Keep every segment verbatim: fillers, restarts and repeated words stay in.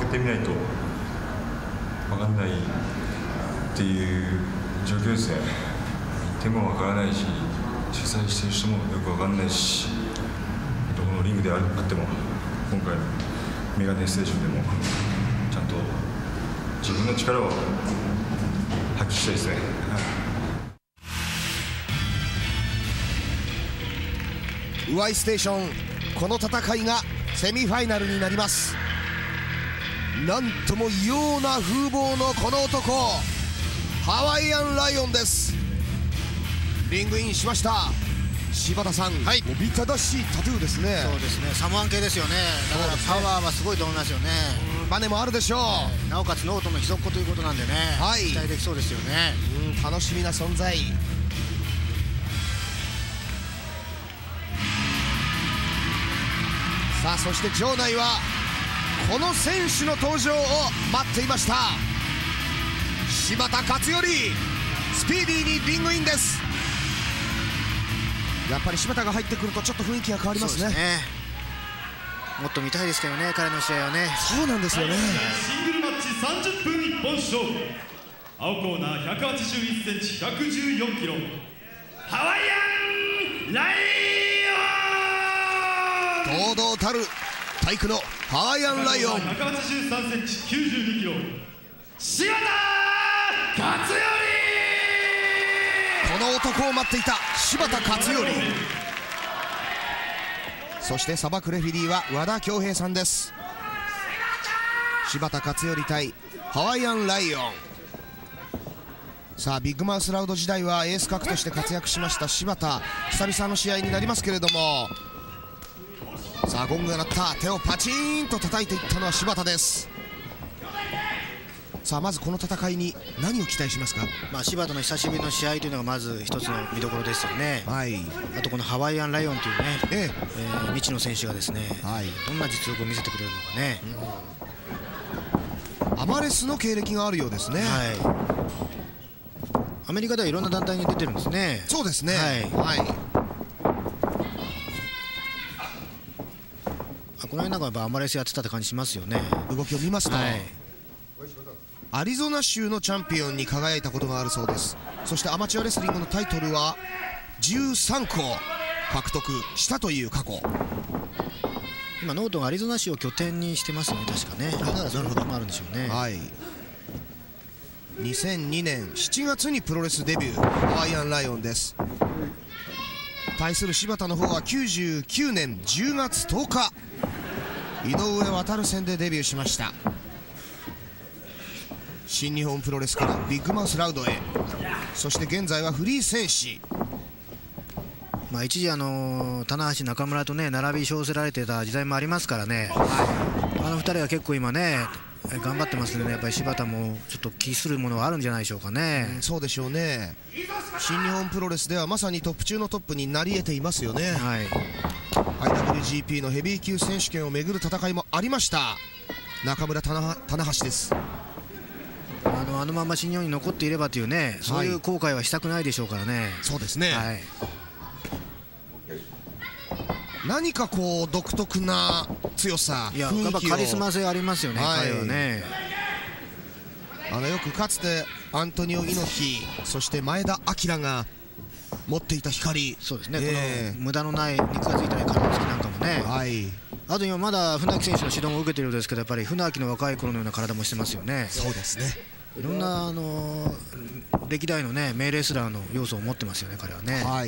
ってみないと分かんないっていう状況ですね。手も分からないし、主催してる人もよく分かんないし、どこのリングであっても今回のメガネステーションでもちゃんと自分の力を発揮したいですね。 ウワイステーション、この戦いがセミファイナルになります。なんとも異様な風貌のこの男、ハワイアンライオンです。リングインしました。柴田さん、はい、おびただしいタトゥーですね。 そうですね、サモアン系ですよね。だからパワーはすごいと思いますよね。 バネもあるでしょう、 えー、なおかつノートの秘蔵っ子ということなんでね、はい、期待できそうですよね。 うん、楽しみな存在。さあ、そして場内はこの選手の登場を待っていました。柴田勝頼、スピーディーにリングインです。やっぱり柴田が入ってくるとちょっと雰囲気が変わりますね。そうですね、 もっと見たいですけどね、彼の試合はね。 そうなんですよね。 シングルマッチさんじゅっぷん一本勝負。青コーナーひゃくはちじゅういっセンチ、ひゃくじゅうよんキロ、ハワイアンライオン。 堂々たる体育のハワイアンライオン。 ひゃくはちじゅうさんセンチ、きゅうじゅうにキロ、柴田勝頼。 この男を待っていた柴田勝頼。そして裁くレフェリーは和田恭平さんです。柴田勝頼対ハワイアンライオン。さあ、ビッグマウスラウド時代はエース格として活躍しました柴田、久々の試合になりますけれども、さあゴングが鳴った。手をパチーンと叩いていったのは柴田です。さあ、まずこの戦いに何を期待しますか。 まあ、柴田の久しぶりの試合というのがまず一つの見どころですよね。 はい、 あとこのハワイアンライオンというね、えええー、未知の選手がですね、はい、どんな実力を見せてくれるのかね、 うん、アマレスの経歴があるようですね。はい、 アメリカではいろんな団体に出てるんですね。 そうですね、はい、はい、 この辺なんかやっぱアマレスやってたって感じしますよね。 動きを見ますと、はい、アリゾナ州のチャンピオンに輝いたことがあるそうです。そしてアマチュアレスリングのタイトルはじゅうさんこ獲得したという過去。 今ノートがアリゾナ州を拠点にしてますよね、確かね。だからそういうこともあるんでしょうね。 はい、にせんにねんしちがつにプロレスデビュー、ハワイアンライオンです。対する柴田の方はきゅうじゅうきゅうねんじゅうがつとおか、井上航戦でデビューしました。新日本プロレスからビッグマウスラウドへ、そして現在はフリー戦士。 まあ一時あのー、棚橋中村とね並び称せられてた時代もありますからね、はい、あのふたりは結構今ね頑張ってますので、ね、やっぱり柴田もちょっと気するものはあるんじゃないでしょうかね。 うん、そうでしょうね。新日本プロレスではまさにトップ中のトップになり得ていますよね。はい、アイダブリュージーピー のヘビー級選手権をめぐる戦いもありました中村棚橋です。 あのあのまま新日本に残っていればというね、そういう後悔はしたくないでしょうからね。はい、 そうですね、はい、何かこう独特な強さ、 いややっぱカリスマ性ありますよね、はい、彼はね。 あのよくかつてアントニオ猪木、そして前田明が持っていた光。 そうですね、えー、この無駄のない肉がついた体つきなんかもね、はい、あと今まだ船木選手の指導も受けているようですけど、やっぱり船木の若い頃のような体もしてますよね。 そうですね、 いろんなあの歴代のね名レスラーの要素を持ってますよね、彼はね。はい、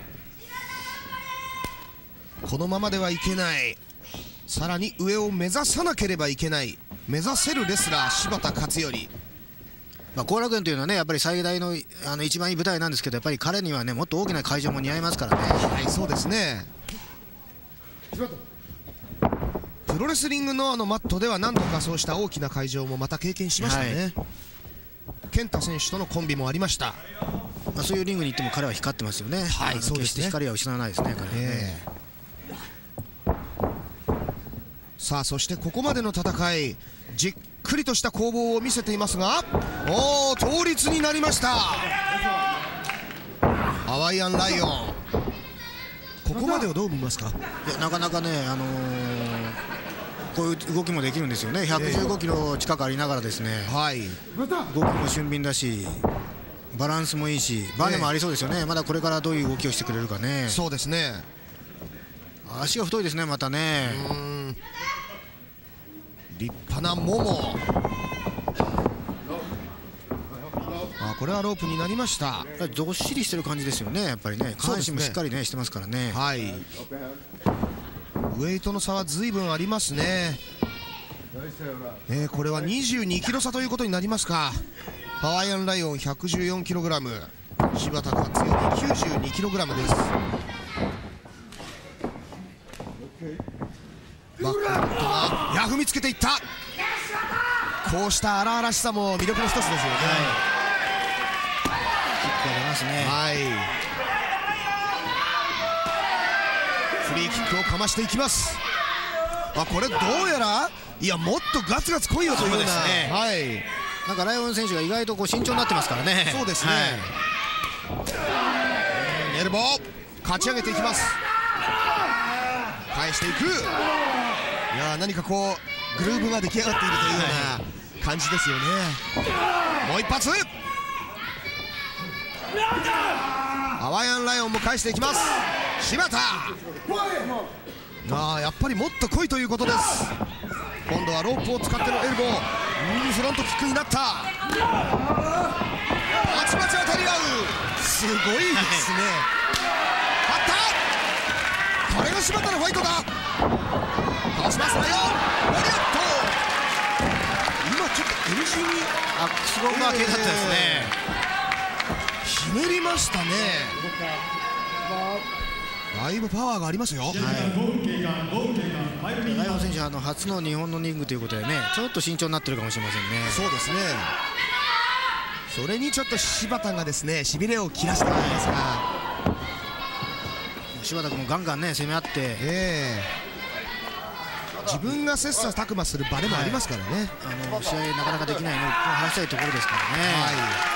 このままではいけない、さらに上を目指さなければいけない、目指せるレスラー柴田勝頼。 まあ後楽園というのはねやっぱり最大のあの一番いい舞台なんですけど、やっぱり彼にはねもっと大きな会場も似合いますからね。 はい、そうですね。プロレスリングのあのマットでは何度かそうした大きな会場もまた経験しましたね。はい、健太選手とのコンビもありました。 まあそういうリングに行っても彼は光ってますよね。はい、そうですね。決して光は失わないですね、彼はね。えー、さあそしてここまでの戦い、じっくりとした攻防を見せていますが、おー、倒立になりました。ハワイアンライオン、ここまでをどう見ますか。 いやなかなかね、あのー、 こういう動きもできるんですよね。ひゃくじゅうごキロ近くありながらですね、 はい、 動きも俊敏だしバランスもいいしバネもありそうですよね。まだこれからどういう動きをしてくれるかね。 そうですね。 足が太いですね、またね。 うーん、立派なもも。あ、これはロープになりました。 どっしりしてる感じですよね、やっぱりね。下半身もしっかりねしてますからね。 はい、ウェイトの差は随分ありますね。えー、これはにじゅうにキロ差ということになりますか。ハワイアンライオン ひゃくじゅうよんキログラム、 柴田勝頼 きゅうじゅうにキログラム です。バックハンドが、いや、踏みつけていった。こうした荒々しさも魅力の一つですよね。 キックが出ますね。 はい、フリーキックをかましていきます。あ、これどうやら、いや、もっとガツガツ来いよというような、 そうですね、 はい、 なんかライオン選手が意外とこう慎重になってますからね。 そうですね、はい、エルボー勝ち上げていきます。返していく。いや、何かこうグルーヴが出来上がっているというような感じですよね。もう一発、ハワイアンライオンも返していきます。柴田、あー、やっぱりもっと来いということです。今度はロープを使ってのエルボー、うん、フロントキックになった。バチバチ当たり合う。すごいですね。勝った。これが柴田のファイトだ。倒しますライオン。ラリアット、今ちょっと エルジー にアックスボンバー系だったですね。 ひねりましたね。だいぶパワーがありますよ。はい、 ライオン選手はあの初の日本のリングということでね、ちょっと慎重になってるかもしれませんね。 そうですね。それにちょっと柴田がですね、しびれを切らしていますが、 柴田君もガンガンね攻め合って、 えー、自分が切磋琢磨する場でもありますからね。 はい、あの試合なかなかできないのを話したいところですからね。はい、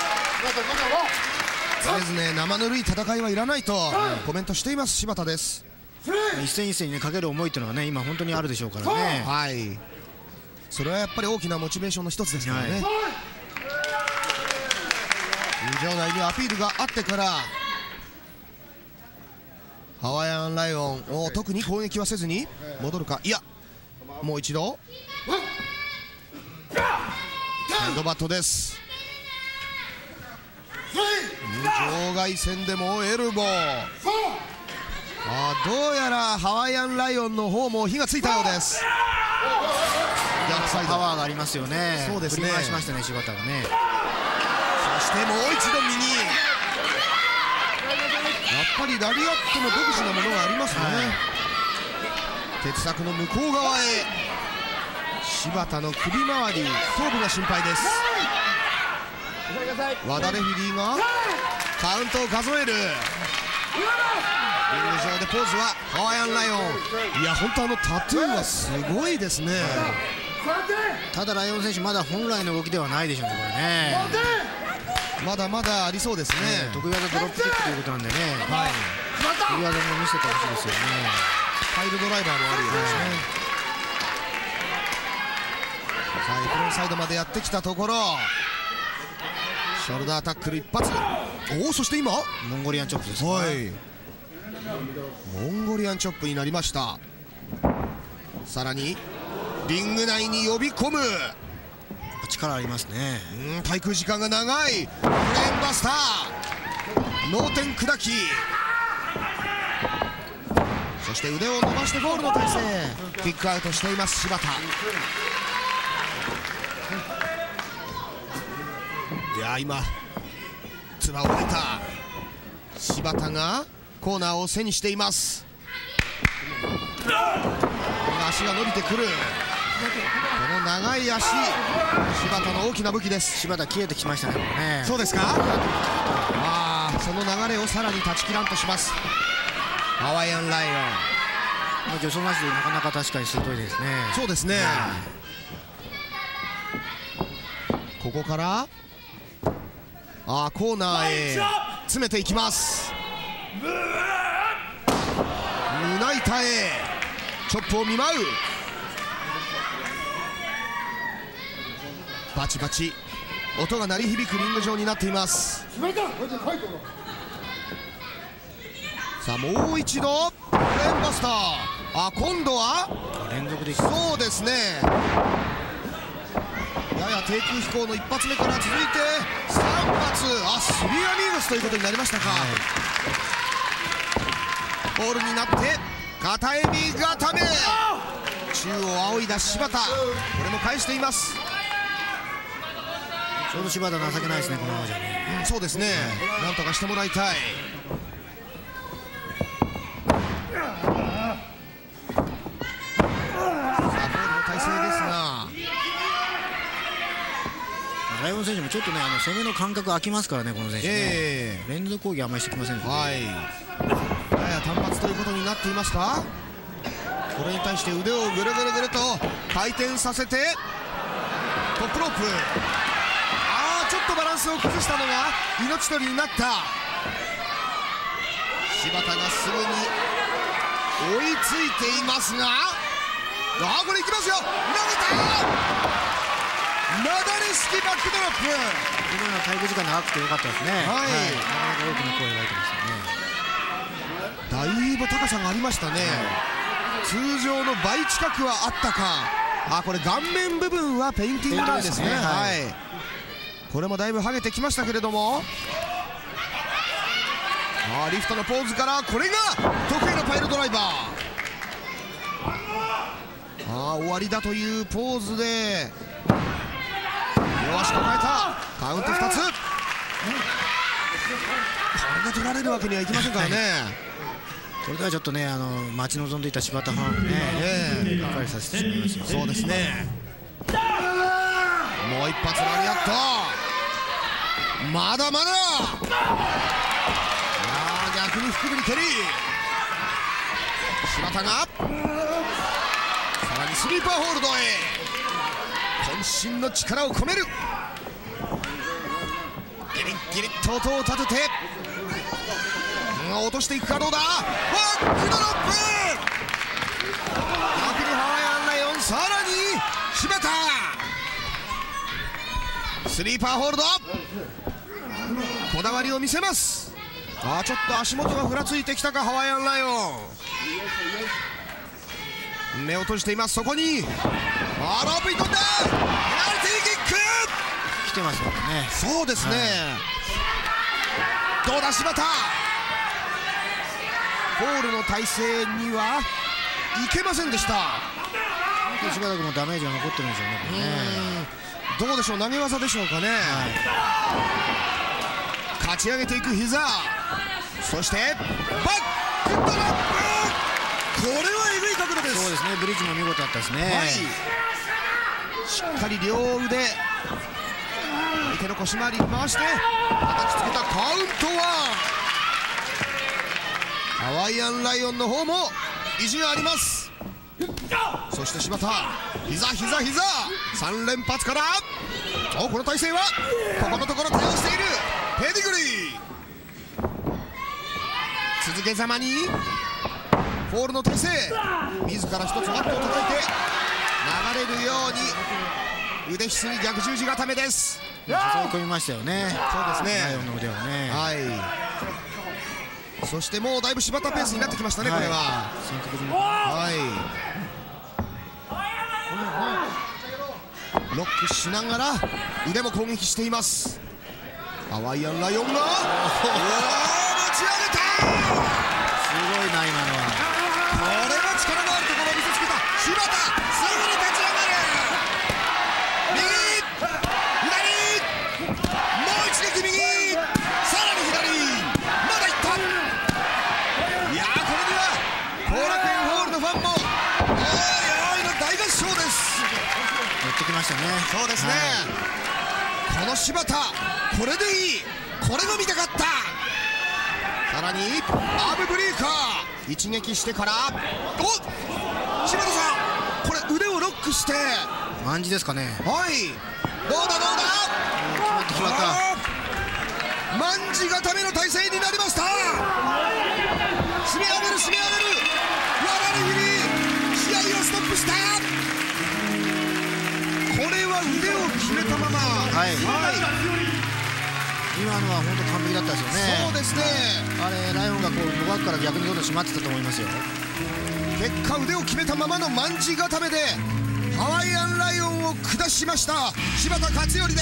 常々生ぬるい戦いはいらないとコメントしています柴田です。 一戦一戦にねかける思いというのがね今本当にあるでしょうからね。 はい、それはやっぱり大きなモチベーションの一つですからね。はい、球場内にアピールがあってからハワイアンライオンを特に攻撃はせずに戻るか。いや、もう一度サイドバットです。場外戦でもエルボー。あ、どうやらハワイアンライオンの方も火がついたようです。 逆サイドパワーがありますよね。 そうですね、 振り回しましたね柴田がね。 そしてもう一度右。やっぱりラリアットの独自なものがありますね。はい、鉄柵の向こう側へ。柴田の首周り、頭部が心配です。和田レフェリーがカウントを数える。リング上でポーズはハワイアンライオン。いや、本当あのタトゥーはすごいですね。 ただライオン選手まだ本来の動きではないでしょうね、これね。 まだまだありそうですね。 得意技ドロップキックということなんでね、はい、得意技も見せてほしいですよね。 パイルドライバーもあるようですね。さあ、フロンサイドまでやってきたところ、ショルダータックル一発。おお、そして今モンゴリアンチョップですか。 はい、モンゴリアンチョップになりました。さらにリング内に呼び込む。 力ありますね。 うん、滞空時間が長い。ブレーンバスター、脳天砕き。そして腕を伸ばしてゴールの体勢。キックアウトしています柴田。いや、今唾を吐いた柴田がコーナーを背にしています。足が伸びてくる。この長い足、柴田の大きな武器です。 柴田消えてきましたね、これね。 そうですか。ああ、その流れをさらに断ち切らんとします。ハワイアンライオン。 助走なしでなかなか確かに鋭いですね。 そうですね。ここからあーコーナーへ詰めていきます。胸板へチョップを見舞う。 バチバチ音が鳴り響くリング上になっています。さあもう一度ブレーンバスター。あ、今度は連続でそうですね、やや低空飛行の一発目から続いてさん発、あ、スリーアミーゴスということになりましたか。はい、ボールになって片エビ固め、宙を仰いだ柴田、これも返しています。 ちょうど柴田情けないですね、このままじゃね。 うん、そうですね、はい、なんとかしてもらいたい。 ライオン選手もちょっとね、あの攻めの感覚空きますからね、この選手ね、 えー、 連続攻撃あんまりしてきませんので、 はい、やや単発ということになっていますか。これに対して腕をぐるぐるぐると回転させてトップロープ、あーちょっとバランスを崩したのが命取りになった。柴田がすぐに追いついていますが、あーこれいきますよ、投げたなだれ式バックドロップ。 今の滞空時間長くてよかったですね。はい、はい、なかなか大きな声が湧いてますよね。 だいぶ高さがありましたね、はい、通常の倍近くはあったか。あ、これ顔面部分はペインティングなんですね。ですね、はい、これもだいぶ剥げてきましたけれども、あ、リフトのポーズからこれが得意のパイルドライバー。あ、終わりだというポーズで両足抱えたカウントふたつ、これが取られるわけにはいきませんからね。 これではちょっとね、あの待ち望んでいた柴田ファンをね、がっかりさせてしまいますよ。 そうですね、もう一発ラリアット、まだまだ、あ、逆に腹部に蹴り、柴田がさらにスリーパーホールドへ、渾身の力を込める、ギリッギリッと音を立てて、うん、落としていくかどうだ、バックドロップ、逆にハワイアンライオン、さらに柴田、スリーパーホールド、こだわりを見せます。あーちょっと足元がふらついてきたか、ハワイアンライオン、目を閉じています。そこにあ、ロープに飛んだ、ペナルティーキック来てますよね。 そうですね、はい、どうだ柴田、ゴールの体勢にはいけませんでした。 柴田君もダメージが残ってるんでしょうね、これね。 どうでしょう、投げ技でしょうかね、はい、勝ち上げていく膝、そしてバックドロップ、これはえぐい角度です。 そうですね、ブリッジも見事だったですね、はい、 しっかり両腕相手の腰回りに回して叩きつけたカウントは、ハワイアンライオンの方も意地があります。そして柴田、膝膝膝さん連発から、お、この体勢はここのところ対応しているペディグリー、続けざまにフォールの体勢、自ら一つマットを叩いて流れるように腕ひしぎ逆十字固めです。 誘い込みましたよね。 そうですね、 ライオンの腕をね、 はい、そしてもうだいぶ柴田ペースになってきましたね、はい、これは、はい、ロックしながら腕も攻撃しています。ハワイアンライオンが、うわー、持ち上げた、 すごいな今のは。 これは力のあるところを見せつけた柴田、すぐに立ち上がる、右左、もう一撃右、さらに左、まだいった、いやー、これには後楽園ホールのファンもおーいおーいの大合唱です。 乗ってきましたね。 そうですね、はい、この柴田、これでいい、これが見たかった。さらにアームブレーカー一撃してから、お、柴田さん、これ腕をロックしてマンジですかね。 はい、どうだどうだ、 決まって決まった、 マンジ固めの体勢になりました。締め上げる締め上げる、ワラリフリー、試合をストップした。これは腕を決めたまま今のは本当完璧だったですよね。 そうですね、 あれライオンがこうもがくから逆にどんどん締まってたと思いますよ。 結果腕を決めたままの卍固めでハワイアンライオンを下しました柴田勝頼です。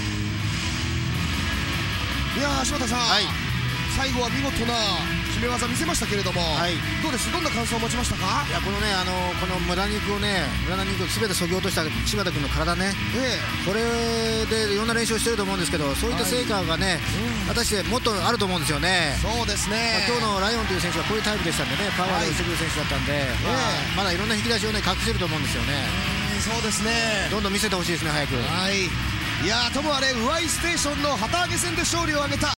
いやー柴田さん、 はい、 最後は見事な決め技見せましたけれども、はい、どうです、どんな感想を持ちましたか？ いやこのね、あのこの無駄肉をね、無駄な肉をすべてそぎ落とした柴田君の体ね、ええ、これでいろんな練習をしてると思うんですけど、そういった成果がね、はい、果たしてもっとあると思うんですよね。 そうですね、 まあ、今日のライオンという選手はこういうタイプでしたんでね、パワーでしてくる選手だったんで、はい、まあ、まだいろんな引き出しをね隠してると思うんですよね。 そうですね、 どんどん見せてほしいですね、早く。 はい、いやーともあれ、ウアイステーションの旗揚げ戦で勝利を挙げた